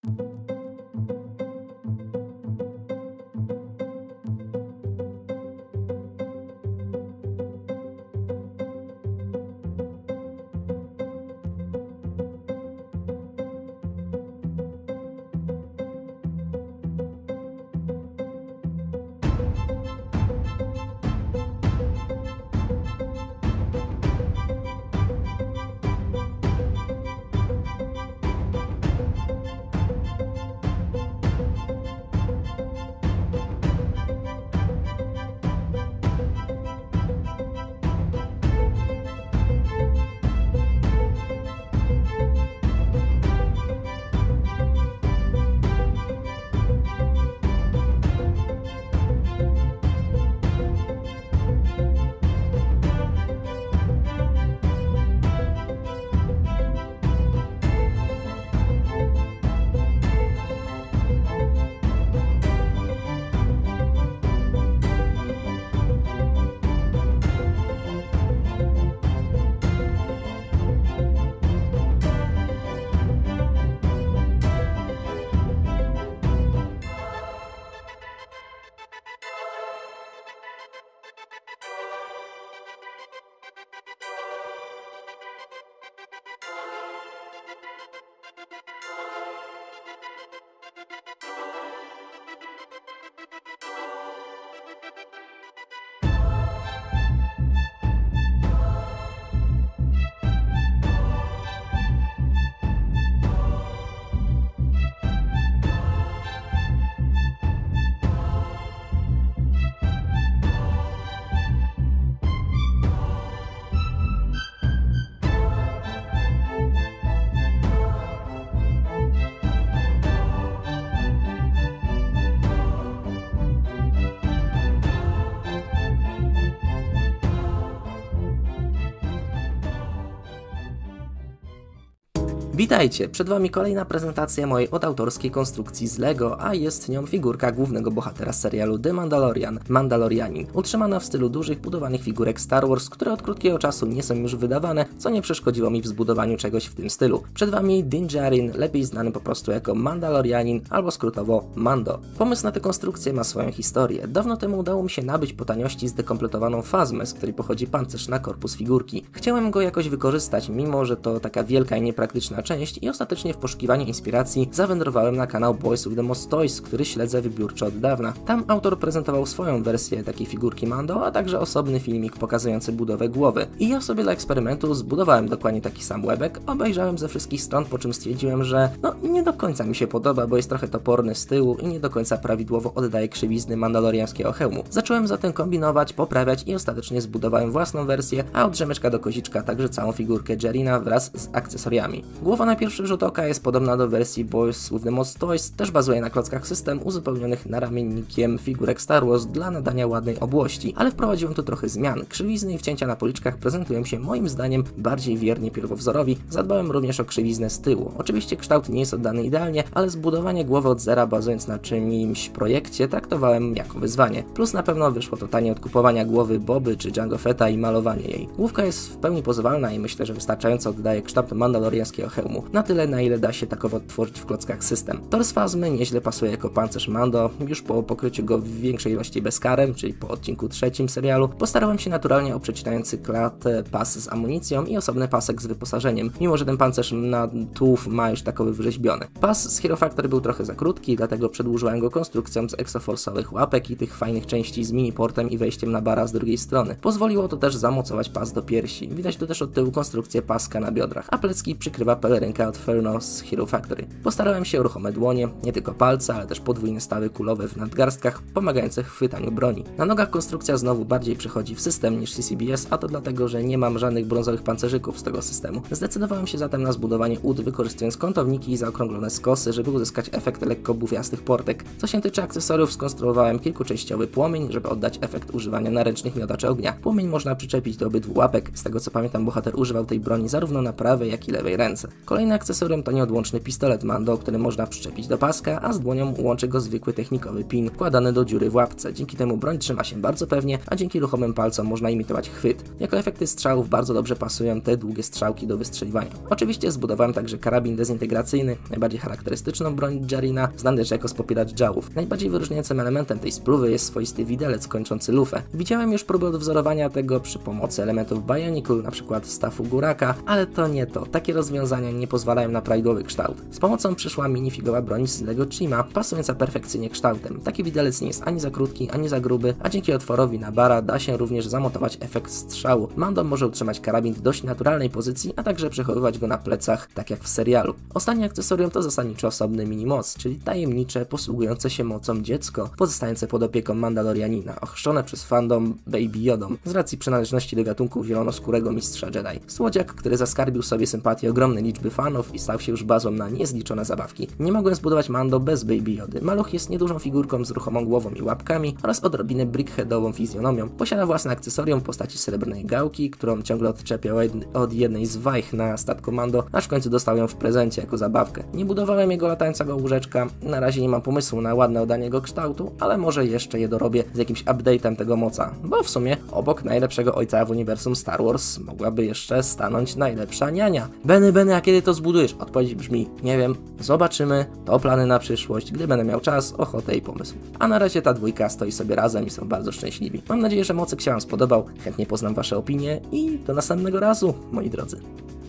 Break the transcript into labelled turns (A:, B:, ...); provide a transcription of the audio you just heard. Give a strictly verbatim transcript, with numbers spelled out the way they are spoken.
A: Witajcie, przed Wami kolejna prezentacja mojej odautorskiej konstrukcji z LEGO, a jest nią figurka głównego bohatera z serialu The Mandalorian, Mandalorianin, utrzymana w stylu dużych, budowanych figurek Star Wars, które od krótkiego czasu nie są już wydawane, co nie przeszkodziło mi w zbudowaniu czegoś w tym stylu. Przed Wami Din Djarin, lepiej znany po prostu jako Mandalorianin, albo skrótowo Mando. Pomysł na tę konstrukcję ma swoją historię. Dawno temu udało mi się nabyć po taniości zdekompletowaną fazmę, z której pochodzi pancerz na korpus figurki. Chciałem go jakoś wykorzystać, mimo że to taka wielka i niepraktyczna część, i ostatecznie w poszukiwaniu inspiracji zawędrowałem na kanał Boys with the Most Toys, który śledzę wybiórczo od dawna. Tam autor prezentował swoją wersję takiej figurki Mando, a także osobny filmik pokazujący budowę głowy. I ja sobie dla eksperymentu zbudowałem dokładnie taki sam łebek, obejrzałem ze wszystkich stron, po czym stwierdziłem, że no nie do końca mi się podoba, bo jest trochę toporny z tyłu i nie do końca prawidłowo oddaje krzywizny mandaloriańskiego hełmu. Zacząłem zatem kombinować, poprawiać i ostatecznie zbudowałem własną wersję, a od rzemeczka do koziczka także całą figurkę Djarina wraz z akcesoriami. Głowa na pierwszy rzut oka jest podobna do wersji Boys with the Most Toys, też bazuje na klockach system uzupełnionych naramiennikiem figurek Star Wars dla nadania ładnej obłości, ale wprowadziłem tu trochę zmian. Krzywizny i wcięcia na policzkach prezentują się moim zdaniem bardziej wiernie pierwowzorowi. Zadbałem również o krzywiznę z tyłu. Oczywiście kształt nie jest oddany idealnie, ale zbudowanie głowy od zera bazując na czymś projekcie traktowałem jako wyzwanie. Plus na pewno wyszło to tanie od kupowania głowy Boby czy Jango Fetta i malowanie jej. Główka jest w pełni pozowalna i myślę, że wystarczająco oddaje kształt mandaloriańskiego hełmu. Na tyle, na ile da się takowo tworzyć w klockach system. Tors fazmy nieźle pasuje jako pancerz Mando, już po pokryciu go w większej ilości bezkarem, czyli po odcinku trzecim serialu, postarałem się naturalnie o przecinający klatę pas z amunicją i osobny pasek z wyposażeniem, mimo że ten pancerz na tułów ma już takowy wyrzeźbiony. Pas z Hero Factory był trochę za krótki, dlatego przedłużyłem go konstrukcją z exoforce'owych łapek i tych fajnych części z miniportem i wejściem na bara z drugiej strony. Pozwoliło to też zamocować pas do piersi. Widać tu też od tyłu konstrukcję paska na biodrach, a plecki przykrywa pelerynka od Furno z Hero Factory. Postarałem się o ruchome dłonie, nie tylko palce, ale też podwójne stawy kulowe w nadgarstkach, pomagające w chwytaniu broni. Na nogach konstrukcja znowu bardziej przechodzi w system niż C C B S, a to dlatego, że nie mam żadnych brązowych pancerzyków z tego systemu. Zdecydowałem się zatem na zbudowanie ud, wykorzystując kątowniki i zaokrąglone skosy, żeby uzyskać efekt lekko bufiastych portek. Co się tyczy akcesoriów, skonstruowałem kilkuczęściowy płomień, żeby oddać efekt używania naręcznych miotaczy ognia. Płomień można przyczepić do obydwu łapek, z tego co pamiętam bohater używał tej broni zarówno na prawej, jak i lewej ręce. Kolejne akcesorium to nieodłączny pistolet Mando, który można przyczepić do paska, a z dłonią łączy go zwykły technikowy pin wkładany do dziury w łapce. Dzięki temu broń trzyma się bardzo pewnie, a dzięki ruchomym palcom można imitować chwyt. Jako efekty strzałów bardzo dobrze pasują te długie strzałki do wystrzeliwania. Oczywiście zbudowałem także karabin dezintegracyjny, najbardziej charakterystyczną broń Jarina, znany też jako spopieracz działów. Najbardziej wyróżniającym elementem tej spluwy jest swoisty widelec kończący lufę. Widziałem już próbę odwzorowania tego przy pomocy elementów Bionicle, np. stafu Guraka, ale to nie to. Takie rozwiązania nie pozwalają na prawidłowy kształt. Z pomocą przyszła minifigowa broń z Lego Chima, pasująca perfekcyjnie kształtem. Taki widelec nie jest ani za krótki, ani za gruby, a dzięki otworowi na bara da się również zamontować efekt strzału. Mando może utrzymać karabin w dość naturalnej pozycji, a także przechowywać go na plecach, tak jak w serialu. Ostatnie akcesorium to zasadniczo osobny minimoc, czyli tajemnicze, posługujące się mocą dziecko, pozostające pod opieką Mandalorianina, ochrzczone przez fandom Baby Yodą, z racji przynależności do gatunku zielonoskórego mistrza Jedi. Słodziak, który zaskarbił sobie sympatię ogromnej liczby fanów i stał się już bazą na niezliczone zabawki. Nie mogłem zbudować Mando bez Baby Jody. Maluch jest niedużą figurką z ruchomą głową i łapkami oraz odrobinę brickheadową fizjonomią. Posiada własne akcesorium w postaci srebrnej gałki, którą ciągle odczepiał od jednej z wajch na statku Mando, aż w końcu dostał ją w prezencie jako zabawkę. Nie budowałem jego latającego łóżeczka, na razie nie mam pomysłu na ładne oddanie jego kształtu, ale może jeszcze je dorobię z jakimś update'em tego moca, bo w sumie obok najlepszego ojca w uniwersum Star Wars mogłaby jeszcze stanąć najlepsza niania. Benny, Benny, a kiedy to zbudujesz? Odpowiedź brzmi, nie wiem, zobaczymy, to plany na przyszłość, gdy będę miał czas, ochotę i pomysł. A na razie ta dwójka stoi sobie razem i są bardzo szczęśliwi. Mam nadzieję, że mocyk się wam spodobał, chętnie poznam wasze opinie i do następnego razu, moi drodzy.